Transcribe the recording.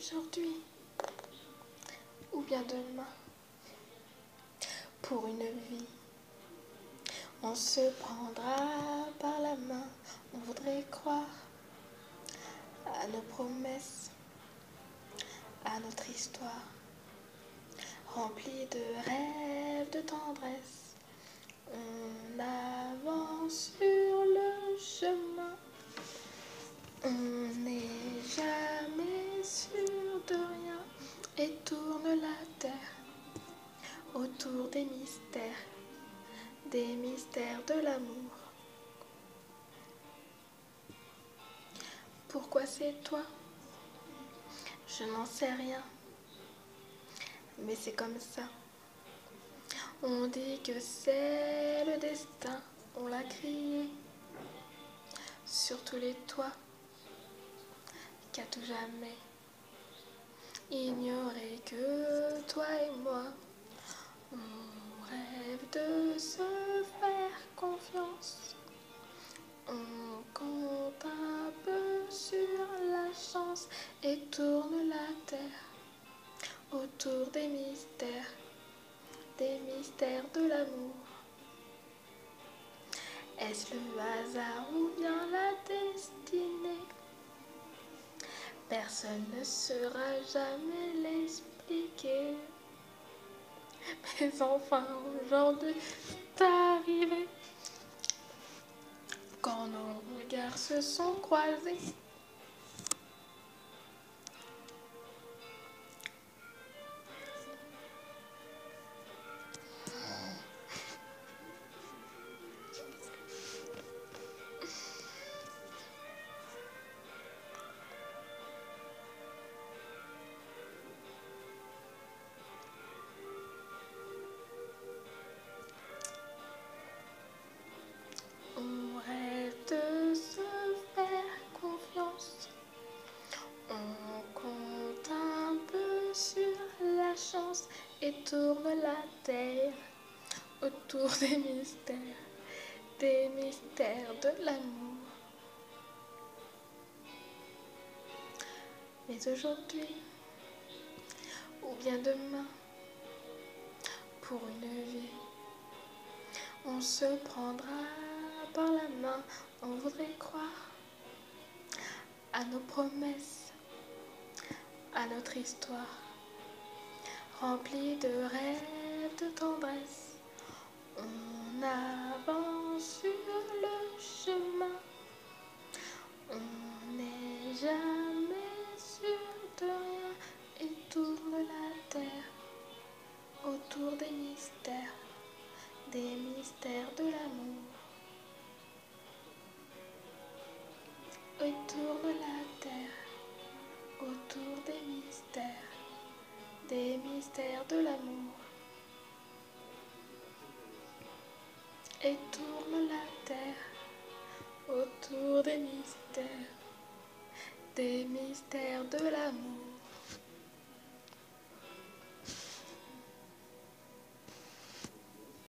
aujourd'hui ou bien demain. Pour une vie, on se prendra par la main, on voudrait croire à nos promesses, à notre histoire, remplie de rêves, de tendresse. On avance sur le chemin, on n'est jamais sûr de rien et tourne la terre autour des mystères de l'amour. Pourquoi c'est toi? Je n'en sais rien, mais c'est comme ça. On dit que c'est le destin, on l'a crié sur tous les toits, qu'à tout jamais ignorer que toi et moi, on rêve de se faire confiance. On compte un peu sur la chance et tourne la terre autour des mystères de l'amour. Est-ce le hasard ou bien la destinée? Personne ne saura jamais l'expliquer. Mais enfin, aujourd'hui, c'est arrivé. Quand nos regards se sont croisés, on rêve de se faire confiance. On compte un peu sur la chance et tourne la terre autour des mystères de l'amour. Mais aujourd'hui, ou bien demain, pour une vie, on se prendra par la main, on voudrait croire à nos promesses, à notre histoire, remplie de rêves, de tendresse. On avance sur le chemin, on n'est jamais sûr de rien et tourne la terre autour des mystères de l'amour. Et tourne la terre autour des mystères de l'amour. Et tourne la terre autour des mystères de l'amour.